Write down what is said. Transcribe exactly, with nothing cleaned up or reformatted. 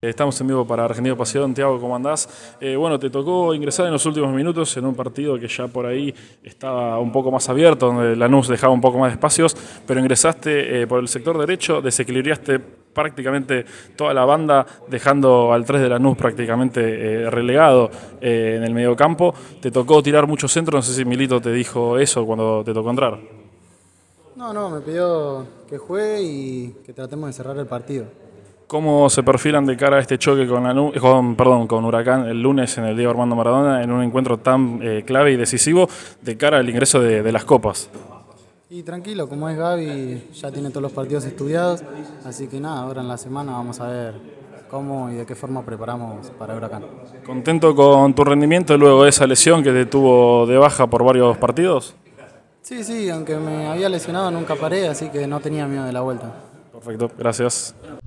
Estamos en vivo para Argentino Pasión. Thiago, ¿cómo andás? Eh, bueno, te tocó ingresar en los últimos minutos en un partido que ya por ahí estaba un poco más abierto, donde Lanús dejaba un poco más de espacios, pero ingresaste eh, por el sector derecho, desequilibraste prácticamente toda la banda, dejando al tres de Lanús prácticamente eh, relegado eh, en el mediocampo. Te tocó tirar mucho centro, no sé si Milito te dijo eso cuando te tocó entrar. No, no, me pidió que juegue y que tratemos de cerrar el partido. ¿Cómo se perfilan de cara a este choque con, Lanús, con, perdón, con Huracán el lunes en el Diego Armando Maradona en un encuentro tan eh, clave y decisivo de cara al ingreso de, de las copas? Y tranquilo, como es Gaby, ya tiene todos los partidos estudiados, así que nada, ahora en la semana vamos a ver cómo y de qué forma preparamos para Huracán. ¿Contento con tu rendimiento luego de esa lesión que te tuvo de baja por varios partidos? Sí, sí, aunque me había lesionado nunca paré, así que no tenía miedo de la vuelta. Perfecto, gracias.